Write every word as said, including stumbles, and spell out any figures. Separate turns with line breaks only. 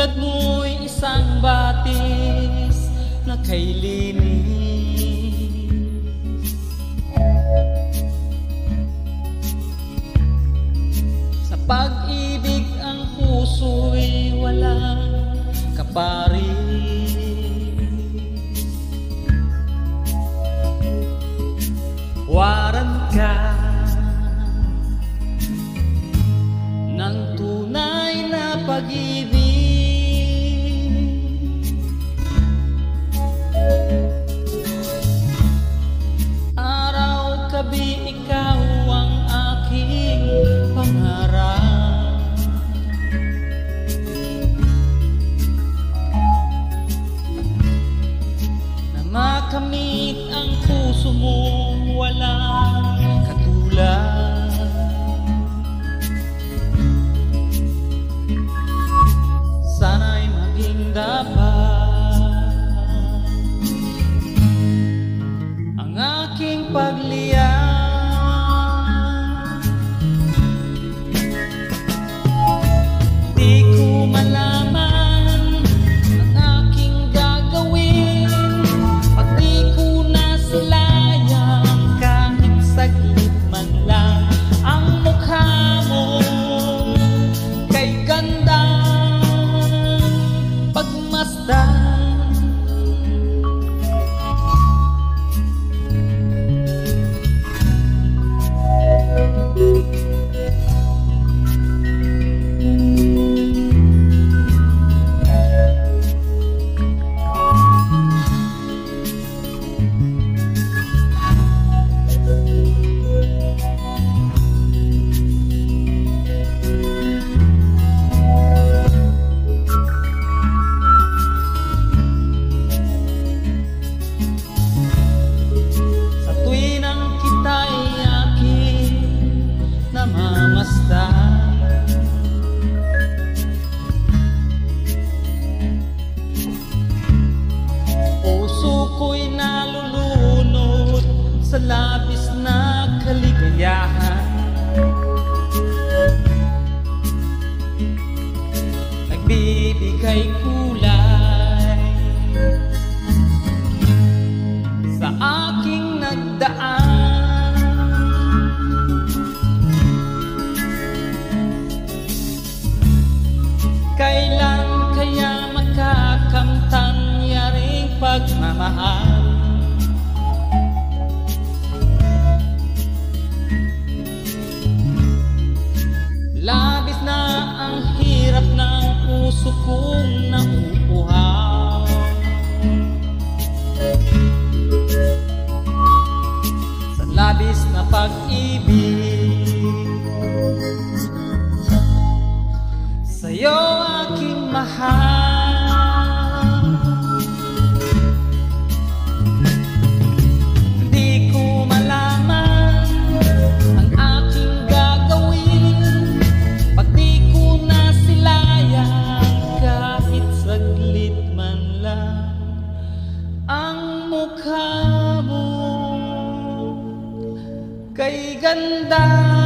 Tulad mo'y isang batis na kay linis. Sa pag-ibig ang puso'y walang kaparis. Waran ka ng tunay na pag-ibig. Araw-gabi ikaw ang aking pangarap. Na makamit ang puso mo walang katulad. Sana'y maging dapat ang aking pagliyan. Di ko malaman ang aking gagawin pag di ko nasilayang kahit saglit man lang. Ang mukha mo kay ganda pagmasdan. Puso ko'y nalulunod sa labis na kaligayahan. Nagbibigay kulay sa aking nagdaan. Kailan kaya makakamtan yaring pagmamahal? Labis na ang hirap ng puso kong nauuhaw. Sa labis na pag-ibig sa'yo aking mahal. Di ko malaman ang aking gagawin pag di ko nasilayang kahit saglit man lang. Ang mukha mo kay ganda